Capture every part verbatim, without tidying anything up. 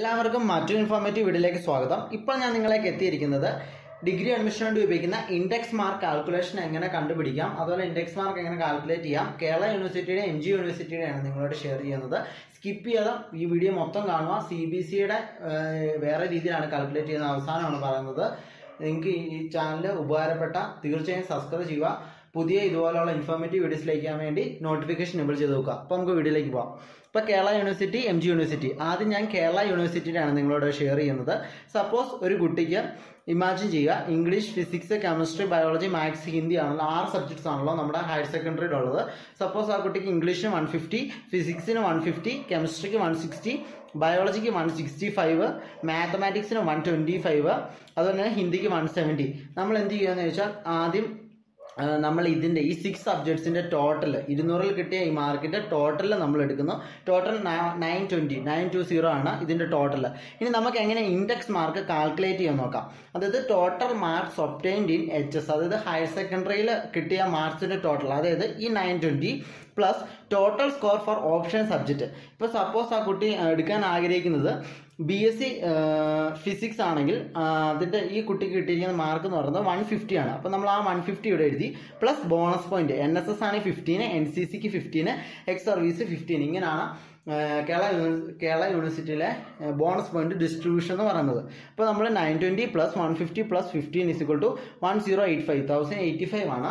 എല്ലാവർക്കും മറ്റൊരു ഇൻഫോർമേറ്റീവ് വീഡിയോയിലേക്ക് സ്വാഗതം. ഇപ്പോൾ ഞാൻ നിങ്ങളേക്ക് എത്തിയിരിക്കുന്നത് ഡിഗ്രി അഡ്മിഷൻ വേണ്ടി ഉപയോഗിക്കുന്ന ഇൻഡെക്സ് മാർക്ക് കാൽക്കുലേഷൻ എങ്ങനെ കണ്ടുപിടിക്കാം, അതുപോലെ ഇൻഡെക്സ് മാർക്ക് എങ്ങനെ കാൽക്കുലേറ്റ് ചെയ്യാം, കേരള യൂണിവേഴ്സിറ്റിയുടെ എം ജി യൂണിവേഴ്സിറ്റിയുടെയാണ് നിങ്ങളോട് ഷെയർ ചെയ്യുന്നത്. സ്കിപ്പ് ചെയ്യാതെ ഈ വീഡിയോ മൊത്തം കാണുക. സി ബി സിയുടെ വേറെ രീതിയിലാണ് കാൽക്കുലേറ്റ് ചെയ്യുന്നത്, അവസാനമാണ് പറയുന്നത്. നിങ്ങൾക്ക് ഈ ചാനൽ ഉപകാരപ്പെട്ട തീർച്ചയായും സബ്സ്ക്രൈബ് ചെയ്യുക. പുതിയ ഇതുപോലുള്ള ഇൻഫോർമേറ്റീവ് വീഡിയോസിലേക്ക് വേണ്ടി നോട്ടിഫിക്കേഷൻ എനേബിൾ ചെയ്ത് നോക്കുക. അപ്പോൾ നമുക്ക് വീഡിയോയിലേക്ക് പോകാം. ഇപ്പോൾ Kerala university, M G university. ആദ്യം ഞാൻ കേരള യൂണിവേഴ്സിറ്റിയിലാണ് നിങ്ങളോട് ഷെയർ ചെയ്യുന്നത്. സപ്പോസ് ഒരു കുട്ടിക്ക് ഇമാജിൻ ചെയ്യുക, English, physics, chemistry, biology, maths, Hindi ആണല്ലോ, ആറ് സബ്ജക്ട്സ് ആണല്ലോ നമ്മുടെ ഹയർ സെക്കൻഡറിയിൽ ഉള്ളത്. സപ്പോസ് ആ കുട്ടിക്ക് ഇംഗ്ലീഷിന് വൺ ഫിഫ്റ്റി, ഫിസിക്സിന് വൺ ഫിഫ്റ്റി, കെമിസ്ട്രിക്ക് വൺ സിക്സ്റ്റി, ബയോളജിക്ക് വൺ സിക്സ്റ്റി ഫൈവ്, മാത്തമാറ്റിക്സിന് വൺ ട്വൻറ്റി ഫൈവ്, അതുപോലെ തന്നെ ഹിന്ദിക്ക് വൺ സെവൻറ്റി. നമ്മൾ എന്ത് ചെയ്യുകയെന്ന് വെച്ചാൽ ആദ്യം നമ്മൾ ഇതിൻ്റെ ഈ സിക്സ് സബ്ജക്ട്സിൻ്റെ ടോട്ടൽ ഇരുന്നൂറിൽ കിട്ടിയ ഈ മാർക്കിൻ്റെ ടോട്ടൽ നമ്മൾ എടുക്കുന്നു. Total nine twenty nine two zero ആണ് ഇതിൻ്റെ ടോട്ടൽ. ഇനി നമുക്ക് എങ്ങനെ ഇൻഡെക്സ് മാർക്ക് കാൽക്കുലേറ്റ് ചെയ്യാൻ നോക്കാം. അതായത് total marks obtained in H S, അതായത് ഹയർ സെക്കൻഡറിയിൽ കിട്ടിയ മാർക്സിൻ്റെ ടോട്ടൽ, അതായത് ഈ nine twenty plus total score for option subject. ഇപ്പോൾ സപ്പോസ് ആ കുട്ടി എടുക്കാൻ ആഗ്രഹിക്കുന്നത് ബി എസ് സി ഫിസിക്സ് ആണെങ്കിൽ അതിൻ്റെ ഈ കുട്ടിക്ക് കിട്ടിയിരിക്കുന്ന മാർക്ക് എന്ന് പറയുന്നത് വൺ ഫിഫ്റ്റി ആണ്. അപ്പോൾ നമ്മൾ ആ വൺ ഫിഫ്റ്റി ഇവിടെ എഴുതി, plus bonus point. N S S ആണ് ഫിഫ്റ്റീന്, എൻ സി സിക്ക് ഫിഫ്റ്റീന്, എക്സ് സർവീസ് ഫിഫ്റ്റീൻ. ഇങ്ങനെയാണ് കേരള കേരള യൂണിവേഴ്സിറ്റിയിലെ ബോണസ് പോയിന്റ് ഡിസ്ട്രിബ്യൂഷൻ എന്ന് പറയുന്നത്. അപ്പോൾ നമ്മൾ nine twenty plus one fifty plus fifteen is equal to one zero eight five thousand eighty five ആണ്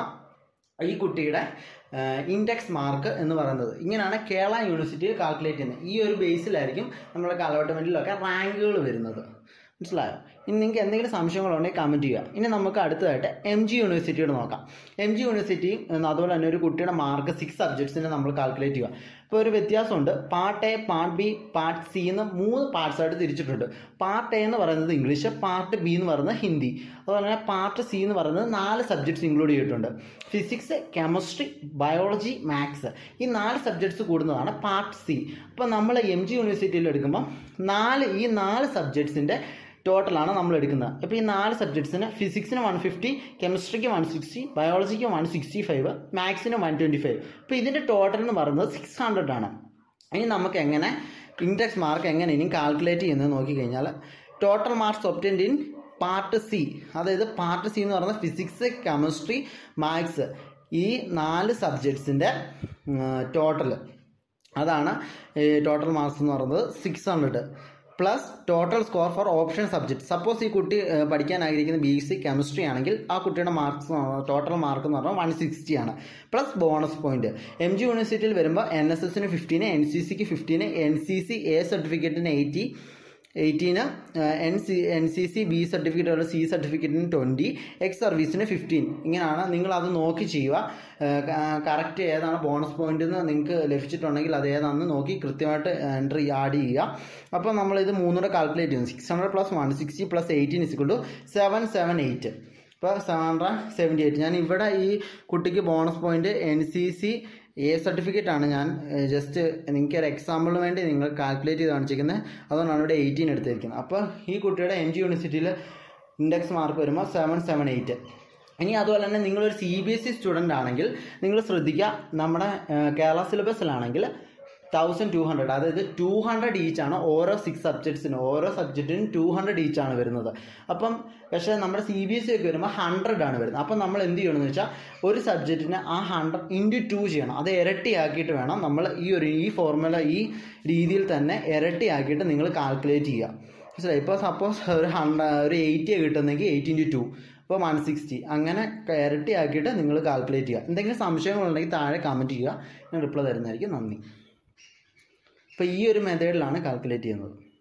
ഈ കുട്ടിയുടെ ഇൻഡെക്സ് മാർക്ക് എന്ന് പറയുന്നത്. ഇങ്ങനെയാണ് കേരള യൂണിവേഴ്സിറ്റിയിൽ കാൽക്കുലേറ്റ് ചെയ്യുന്നത്. ഈ ഒരു ബേസിലായിരിക്കും നമ്മുടെ അലോട്ട്മെൻറ്റിലൊക്കെ റാങ്കുകൾ വരുന്നത്. മനസ്സിലായോ? ഇനി നിങ്ങൾക്ക് എന്തെങ്കിലും സംശയങ്ങളുണ്ടെങ്കിൽ കമൻറ്റ് ചെയ്യുക. ഇനി നമുക്ക് അടുത്തതായിട്ട് എം ജി യൂണിവേഴ്സിറ്റിയോട് നോക്കാം. എം ജി യൂണിവേഴ്സിറ്റി അതുപോലെ തന്നെ ഒരു കുട്ടിയുടെ മാർക്ക് സിക്സ് സബ്ജക്ട്സിനെ നമ്മൾ കാൽക്കുലേറ്റ് ചെയ്യുക. ഇപ്പോൾ ഒരു വ്യത്യാസമുണ്ട്. Part A, part B, part C എന്ന് മൂന്ന് പാർട്സ് ആയിട്ട് തിരിച്ചിട്ടുണ്ട്. പാർട്ട് എ എന്ന് പറയുന്നത് ഇംഗ്ലീഷ്, പാർട്ട് ബി എന്ന് പറയുന്നത് ഹിന്ദി, അതുപോലെ തന്നെ പാർട്ട് സി എന്ന് പറയുന്നത് നാല് സബ്ജക്ട്സ് ഇൻക്ലൂഡ് ചെയ്തിട്ടുണ്ട്. Physics, chemistry, biology, maths. ഈ നാല് സബ്ജക്ട്സ് കൂടുന്നതാണ് പാർട്ട് സി. അപ്പോൾ നമ്മൾ എം ജി യൂണിവേഴ്സിറ്റിയിൽ എടുക്കുമ്പോൾ നാല് ഈ നാല് സബ്ജക്ട്സിൻ്റെ ടോട്ടലാണ് നമ്മൾ എടുക്കുന്നത്. അപ്പോൾ ഈ നാല് സബ്ജക്ട്സിന് ഫിസിക്സിന് വൺ ഫിഫ്റ്റി, കെമിസ്ട്രിക്ക് വൺ സിക്സ്റ്റി, ബയോളജിക്ക് വൺ സിക്സ്റ്റി ഫൈവ്, മാത്സിന് വൺ ട്വൻറ്റി ഫൈവ്. അപ്പോൾ ഇതിൻ്റെ ടോട്ടൽ എന്ന് പറയുന്നത് സിക്സ് ഹൺഡ്രഡ് ആണ്. ഇനി നമുക്ക് എങ്ങനെ ഇൻഡെക്സ് മാർക്ക് എങ്ങനെ ഇനി കാൽക്കുലേറ്റ് ചെയ്യുന്നത് നോക്കിക്കഴിഞ്ഞാൽ, total marks obtained in part C, അതായത് പാർട്ട് സി എന്ന് പറയുന്നത് ഫിസിക്സ്, കെമിസ്ട്രി, മാത്സ്, ഈ നാല് സബ്ജക്ട്സിൻ്റെ ടോട്ടൽ, അതാണ് ടോട്ടൽ മാർക്സ് എന്ന് പറയുന്നത് six hundred plus total score for option subject. Suppose ഈ കുട്ടി പഠിക്കാൻ ആഗ്രഹിക്കുന്ന ബി എസ് സി കെമിസ്ട്രി ആണെങ്കിൽ ആ കുട്ടിയുടെ മാർക്സ് ടോട്ടൽ മാർക്ക് എന്ന് പറഞ്ഞാൽ വൺ സിക്സ്റ്റി ആണ്, plus bonus point. M G യൂണിവേഴ്സിറ്റിയിൽ വരുമ്പോൾ എൻ എസ് എസിന് ഫിഫ്റ്റീന്, എൻ സി സിക്ക് fifteen, N C C A സർട്ടിഫിക്കറ്റിന് eighty eighteen, N C N C C B certificate, C സർട്ടിഫിക്കറ്റിന് ട്വൻറ്റി, എക്സ് സർവീസിന് ഫിഫ്റ്റീൻ. ഇങ്ങനെയാണ്. നിങ്ങളത് നോക്കി ചെയ്യുക. കറക്റ്റ് ഏതാണ് ബോണസ് പോയിന്റ് എന്ന് നിങ്ങൾക്ക് ലഭിച്ചിട്ടുണ്ടെങ്കിൽ അത് ഏതാണെന്ന് നോക്കി കൃത്യമായിട്ട് എൻട്രി ആഡ് ചെയ്യുക. അപ്പോൾ നമ്മളിത് മൂന്നൂടെ കാൽക്കുലേറ്റ് ചെയ്യുന്നു. Six hundred plus one sixty plus eighteen is equal to seven seven eight. ഇപ്പോൾ സെവൻ ഹൺഡ്രഡ് സെവൻറ്റി എയ്റ്റ്. ഞാൻ ഇവിടെ ഈ കുട്ടിക്ക് bonus point N C C A certificate ആണ് ഞാൻ ജസ്റ്റ് നിങ്ങൾക്ക് ഒരു എക്സാമ്പിളിന് വേണ്ടി നിങ്ങൾ കാൽക്കുലേറ്റ് ചെയ്ത് കാണിച്ചിരിക്കുന്നത്. അതുകൊണ്ടാണ് ഇവിടെ എയ്റ്റീൻ എടുത്തിരിക്കുന്നത്. അപ്പോൾ ഈ കുട്ടിയുടെ എം ജി യൂണിവേഴ്സിറ്റിയിൽ ഇൻഡെക്സ് മാർക്ക് വരുമ്പോൾ സെവൻ സെവൻ എയ്റ്റ്. ഇനി അതുപോലെ തന്നെ നിങ്ങളൊരു C B S E student ആണെങ്കിൽ നിങ്ങൾ ശ്രദ്ധിക്കുക, നമ്മുടെ കേരള സിലബസിലാണെങ്കിൽ തൗസൻഡ് ടു ഹൺഡ്രഡ്, അതായത് ടു ഹൺഡ്രഡ് ഈച്ച് ആണ് ഓരോ സിക്സ് സബ്ജക്ട്സിനും. ഓരോ സബ്ജക്റ്റിനും ടു ഹൺഡ്രഡ് ഈച്ച് ആണ് വരുന്നത്. അപ്പം പക്ഷേ നമ്മുടെ സി ബി എസ് സി ഒക്കെ വരുമ്പോൾ ഹൺഡ്രഡ് ആണ് വരുന്നത്. അപ്പം നമ്മൾ എന്ത് ചെയ്യണമെന്ന് വെച്ചാൽ ഒരു സബ്ജക്റ്റിന് ആ ഹൺഡ്രഡ് ഇൻറ്റു ടു ചെയ്യണം. അത് ഇരട്ടിയാക്കിയിട്ട് വേണം നമ്മൾ ഈ ഒരു ഈ ഫോർമുല ഈ രീതിയിൽ തന്നെ ഇരട്ടിയാക്കിയിട്ട് നിങ്ങൾ കാൽക്കുലേറ്റ് ചെയ്യുക. മനസ്സിലായി? ഇപ്പോൾ സപ്പോസ് ഒരു ഹൺഡ്രഡ് ഒരു എയ്റ്റിയാണ് കിട്ടുന്നെങ്കിൽ എയ്റ്റ് ഇൻറ്റു ടു, ഇപ്പോൾ വൺ സിക്സ്റ്റി. അങ്ങനെ ഇരട്ടിയാക്കിയിട്ട് നിങ്ങൾ കാൽക്കുലേറ്റ് ചെയ്യുക. എന്തെങ്കിലും സംശയങ്ങളുണ്ടെങ്കിൽ താഴെ കമൻറ്റ് ചെയ്യുക, ഞാൻ റിപ്ലൈ തരുന്നതായിരിക്കും. നന്ദി. അപ്പോൾ ഈ ഒരു മെത്തേഡിലാണ് കാൽക്കുലേറ്റ് ചെയ്യുന്നത്.